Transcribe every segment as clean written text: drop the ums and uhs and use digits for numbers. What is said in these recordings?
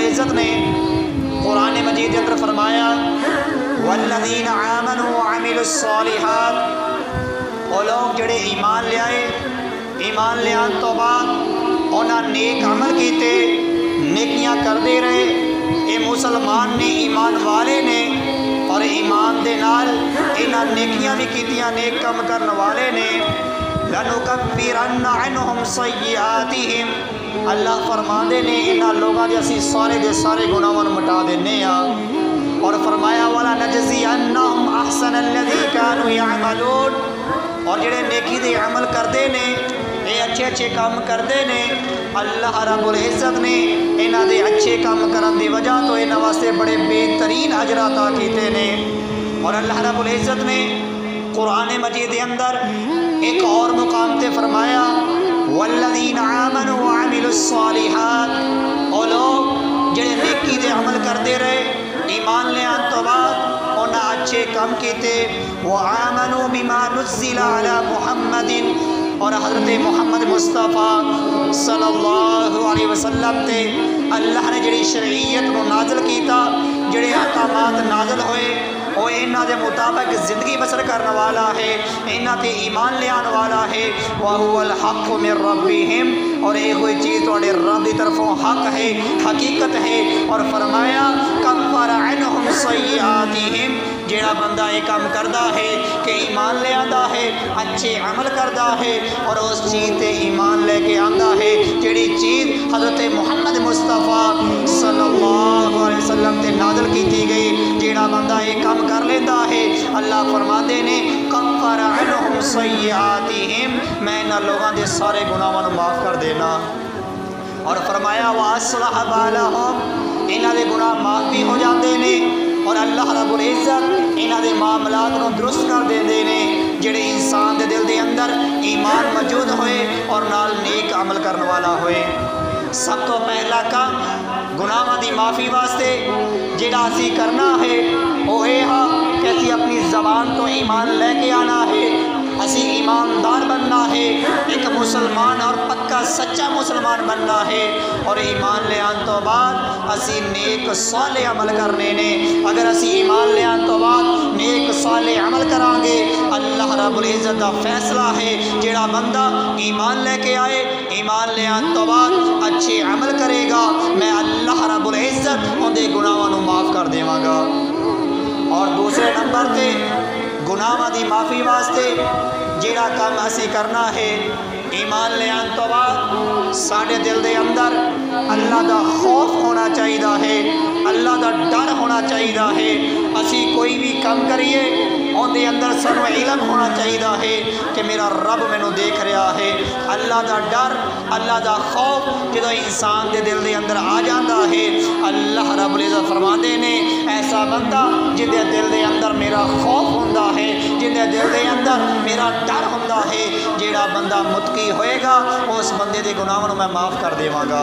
العزت نے قرآن مجید کے اندر فرمایا والذین آمنوا وعملوا الصالحات، وہ لوگ جڑے ایمان لے آئے، ایمان لے آن تو بعد انہاں نیک عمل کیتے، نیکیاں کردے رہے، اے مسلمان نے، ایمان والے نے، اور ایمان دے نال انہاں نیکیاں بھی کیتیاں، نیک کم کرن والے نے، لَنُكَفِّرَنَّ عَنْهُمْ سَيِّئَاتِهِمْ، اللہ فرماندے نے انہاں لوگاں دے اسی سارے دے سارے گناہاں نوں مٹا دینے ہاں، اور فرمایا وَلَنَجْزِيَنَّهُمْ أَحْسَنَ الَّذِي كَانُوا يَعْمَلُونَ، اور جڑے نیکی دے عمل کردے نے، اے اچھے اچھے کام کردے نے، اللہ رب العزت نے انہاں دے اچھے کام کرن دی وجہ تو انہاں واسطے بڑے بہترین اجر عطا کیتے نے۔ اور اللہ رب العزت نے قرآن مجید کے اندر ایک اور مقام تے فرمایا والذین آمنوا وعملوا الصالحات، وہ لوگ جڑے نیکی دے عمل کردے رہے، ایمان لے آن تو بعد انہاں اچھے کام کیتے، وآمنوا بما نزل علی محمد، اور حضرت محمد مصطفیٰ صلی اللہ علیہ وسلم تے اللہ نے جڑی شرعیت کو نازل کیتا، جڑے احکامات نازل ہوئے وہ انہاں دے مطابق زندگی بسر کرنے والا ہے، انہاں تے ایمان لے آنے والا ہے، وَهُوَ الْحَقُّ مِن رَبِّهِمْ، اور ایک کوئی چیز تواڈے رب دی طرفوں حق ہے، حقیقت ہے۔ اور فرمایا کفر عنہم سیئاتہم، جیڑا بندہ یہ کام کردا ہے کہ ایمان لے آندا ہے، اچھے عمل کردا ہے، اور اس چیز تے ایمان لے کے آندا ہے جیڑی چیز حضرت محمد مصطفیٰ صلی اللہ علیہ وسلم تے نازل کیتی گئی، جیڑا بندہ یہ کام کر لیندہ ہے، اللہ فرماندے نے کفر عنہم سیئاتہم، میں انہاں لوگاں دے سارے گناہاں نوں معاف کر دینا۔ اور فرمایا وَأَصْلَحَ بَالَهُمْ، انہاں دے گناہ معاف بھی ہو جاندے نے، اور اللہ رب العزت انہاں دے معاملات نوں درست کر دیندے نے، جڑے انسان دے دل دے اندر ایمان موجود ہوئے اور نال نیک عمل کرن والا ہوئے۔ سب تو پہلا کام گناہاں دی معافی واسطے جڑا اسی کرنا ہے وہ یہ ہے کہ اسی اپنی زبان تو ایمان لے کے آنا ہے، اسی ایماندار بننا ہے، ایک مسلمان اور پکا سچا مسلمان بننا ہے، اور ایمان لے آن تو بعد اسی نیک صالح عمل کرنے نے۔ اگر اسی ایمان لے آن تو بعد نیک صالح عمل کران گے، اللہ رب العزت دا فیصلہ ہے جڑا بندہ ایمان لے کے آئے، ایمان لے آن تو بعد اچھے عمل کرے گا، میں اللہ رب العزت ان دے گناہاں نوں معاف کر دیواں گا۔ اور دوسرے نمبر تے گناہاں دی معافی واسطے جیڑا کام اسی کرنا ہے، ایمان لے آن تو بعد ساڈے دل دے اندر اللہ دا خوف ہونا چاہیدا ہے، اللہ دا ڈر ہونا چاہیدا ہے، اسی کوئی بھی کام کریے ان دے اندر سانو علم ہونا چاہیدا ہے کہ میرا رب مینوں دیکھ رہا ہے۔ اللہ دا ڈر، اللہ دا خوف جدو انسان دے دل دے اندر آ جاندہ ہے، اللہ رب العزت فرماندے نے ایسا بندہ جن دے دل دے اندر میرا خوف ہوندا ہے، جن دے دل دے اندر میرا ڈر ہوندا ہے، جیڑا بندہ متقی ہوئے گا اس بندے دے گناہاں نوں میں معاف کر دیواں گا۔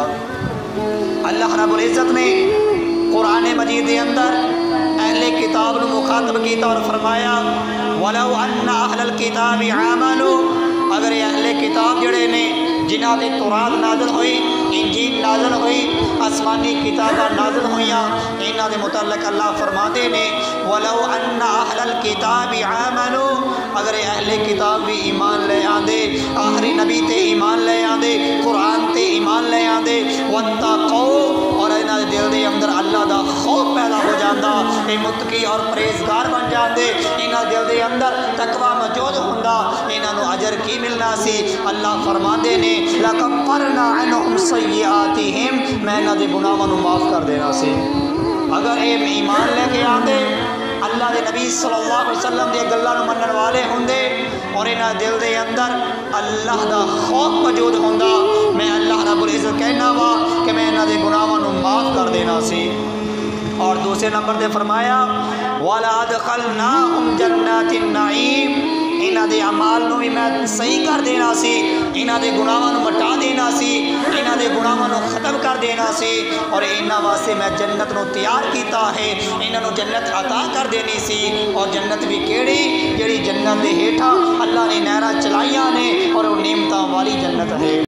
اللہ رب العزت نے قرآن مجید دے اندر اہل کتاب نو مخاطب کیتا اور فرمایا وَلَوْ أَنَّ أَهْلَ الْكِتَابِ آمَنُوا، اگر اہل کتاب جڑے نے جنہاں تے تورات نازل ہوئی، انجیل نازل ہوئی، آسمانی کتاباں نازل ہوئیاں، انہاں دے متعلق اللہ فرماتے نے وَلَوْ أَنَّ أَهْلَ الْكِتَابِ آمَنُوا، اگر اہل کتاب بھی ایمان لے آندے، آخری نبی تے ایمان لے آندے، قرآن تے ایمان لے آندے، وَاتَّقَوْا، اور انہاں دے دل دے اندر اللہ دا خوف پیدا ہو جاندہ، اے متقی اور پرہیزگار بن جاندے، انہاں دل دے اندر تقوی موجود ہوندا، انہاں نو اجر کی ملنا سی۔ اللہ فرماندے نے لَكَفَّرْنَا عَنْهُمْ سَيِّئَاتِهِمْ، میں انہاں دے گناہاں نو معاف کر دینا سی۔ اگر اے ایمان لے کے آندے، اللہ دے نبی صلی اللہ علیہ وسلم دے گلاں نو منن والے ہوندے، اور انہاں دل دے اندر اللہ دا خوف موجود ہوندا، میں اللہ رب العزت کہنا وا کہ میں انہاں دے گناہاں نو معاف کر دینا سی۔ اور دوسرے نمبر تے فرمایا وَلَأَدْخَلْنَاهُمْ جَنَّاتِ النَّعِيمِ، انہاں دے اعمال نو بھی میں صحیح کر دینا سی، انہاں دے گناہاں نو مٹا دینا سی، انہاں دے گناہاں نو ختم کر دینا سی، اور انہاں واسطے میں جنت نو تیار کیتا ہے، انہاں نو جنت عطا کر دینی سی۔ اور جنت بھی کیڑی، جڑی جنت دے ہیٹھاں اللہ نے نہراں چلائیاں نے، اور وہ نعمتاں والی جنت ہے۔